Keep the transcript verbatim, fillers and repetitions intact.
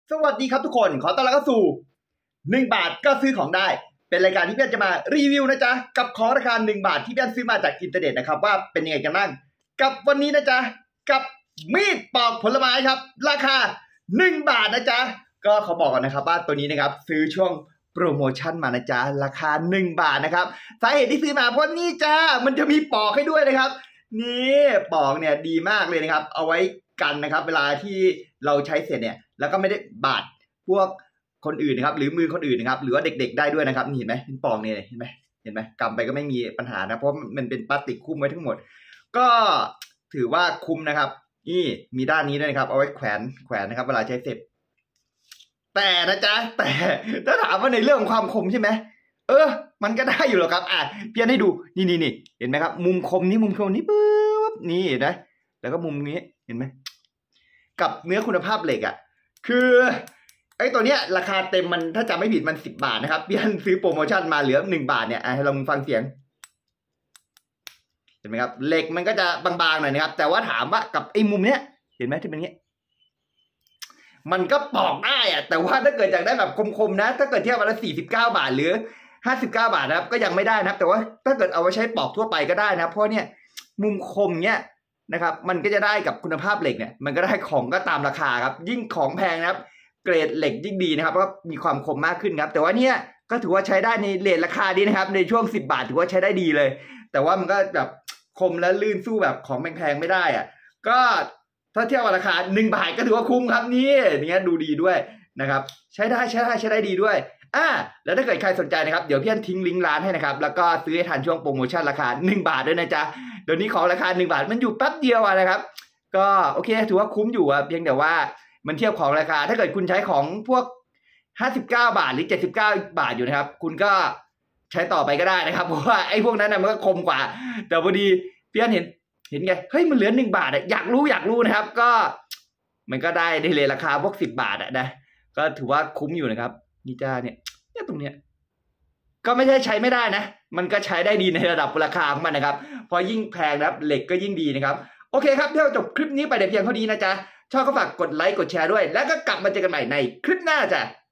สวัสดีครับทุกคนขอต้อนรับเข้าสู่หนึ่งบาทก็ซื้อของได้เป็นรายการที่พี่จะมารีวิวนะจ๊ะกับของราคาหนึ่งบาทที่พี่ซื้อมาจากอินเทอร์เน็ตนะครับว่าเป็นยังไงกันบ้างกับวันนี้นะจ๊ะกับมีดปอกผลไม้ครับราคาหนึ่งบาทนะจ๊ะก็เขาบอกกันนะครับว่าตัวนี้นะครับซื้อช่วงโปรโมชั่นมานะจ๊ะราคาหนึ่งบาทนะครับสาเหตุที่ซื้อมาเพราะนี่จ้ามันจะมีปอกให้ด้วยนะครับนี่ปอกเนี่ยดีมากเลยนะครับเอาไว้กันนะครับเวลาที่เราใช้เสร็จเนี่ยแล้วก็ไม่ได้บาดพวกคนอื่นนะครับหรือมือคนอื่นนะครับหรือว่าเด็กๆได้ด้วยนะครับนี่เห็นไหมเป็นปอกเนี่ยเห็นไหมเห็นไหมกำไปก็ไม่มีปัญหานะเพราะมันเป็นพลาสติกคุ้มไว้ทั้งหมดก็ถือว่าคุ้มนะครับนี่มีด้านนี้ด้วยนะครับเอาไว้แขวนแขวนนะครับเวลาใช้เสร็จแต่นะจ๊ะแต่ถ้าถามว่าในเรื่องของความคมใช่ไหมเออมันก็ได้อยู่หรอกครับอ่ะเพียนให้ดูนี่นี่นี่เห็นไหมครับมุมคมนี่มุมคมนี่ปึ๊บนี่เห็นไหมแล้วก็มุมนี้เห็นไหมกับเนื้อคุณภาพเหล็กอ่ะคือไอ้ตัวเนี้ยราคาเต็มมันถ้าจำไม่ผิดมันสิบบาทนะครับพี่อันซื้อโปรโมชั่นมาเหลือหนึ่งบาทเนี่ยให้ลองฟังเสียงเห็นไหมครับเหล็กมันก็จะบางๆหน่อยนะครับแต่ว่าถามว่ากับไอ้มุมเนี้ยเห็นไหมที่เป็นเงี้ยมันก็ปอกได้อะแต่ว่าถ้าเกิดอยากได้แบบคมๆนะถ้าเกิดเทียบวันละสี่สิบเก้าบาทหรือห้าสิบเก้าบาทนะครับก็ยังไม่ได้นะครับแต่ว่าถ้าเกิดเอาไว้ใช้ปอกทั่วไปก็ได้นะเพราะเนี่ยมุมคมเนี้ยนะครับมันก็จะได้กับคุณภาพเหล็กเนี่ยมันก็ได้ของก็ตามราคาครับยิ่งของแพงนะครับเกรดเหล็กยิ่งดีนะครับก็มีความคมมากขึ้นครับแต่ว่าเนี่ยก็ถือว่าใช้ได้ในเรทราคาดีนะครับในช่วงสิบบาทถือว่าใช้ได้ดีเลยแต่ว่ามันก็แบบคมและลื่นสู้แบบของแพงๆไม่ได้อะก็ถ้าเทียบกับราคาหนึ่งบาทก็ถือว่าคุ้มครับนี่อย่างเงี้ยดูดีด้วยนะครับใช้ได้ใช้ได้ใช้ได้ดีด้วยอ่าแล้วถ้าเกิดใครสนใจนะครับเดี๋ยวพี่อันทิ้งลิงก์ร้านให้นะครับแล้วก็ซื้อให้ทันช่วงโปรโมชั่นราคาหนึ่งบาทด้วยนะจ๊ะเดี๋ยวนี้ของราคาหนึ่งบาทมันอยู่แป๊บเดียวนะครับก็โอเคถือว่าคุ้มอยู่อะเพียงแต่ว่ามันเทียบของราคาถ้าเกิดคุณใช้ของพวกห้าสิบเก้าบาทหรือเจ็ดสิบเก้าบาทอยู่นะครับคุณก็ใช้ต่อไปก็ได้นะครับเพราะว่าไอ้พวกนั้นนะมันก็คมกว่าแต่พอดีพี่อันเห็นเห็นไงเฮ้ยมันเหลือหนึ่งบาทอะอยากรู้อยากรู้นะครับก็มันก็ได้ในราคาพวกสิบบาทอะนะก็ถือว่าคุ้มอยู่นะครับนี่จ้าเนี่ยเนี่ยตรงเนี้ยก็ไม่ใช่ใช้ไม่ได้นะมันก็ใช้ได้ดีในระดับราคาของมันนะครับพอยิ่งแพงนะครับเหล็กก็ยิ่งดีนะครับโอเคครับเดี๋ยวจบคลิปนี้ไปแต่เพียงเท่านี้นะจ๊ะชอบก็ฝากกดไลค์กดแชร์ด้วยแล้วก็กลับมาเจอกันใหม่ในคลิปหน้าจ้ะ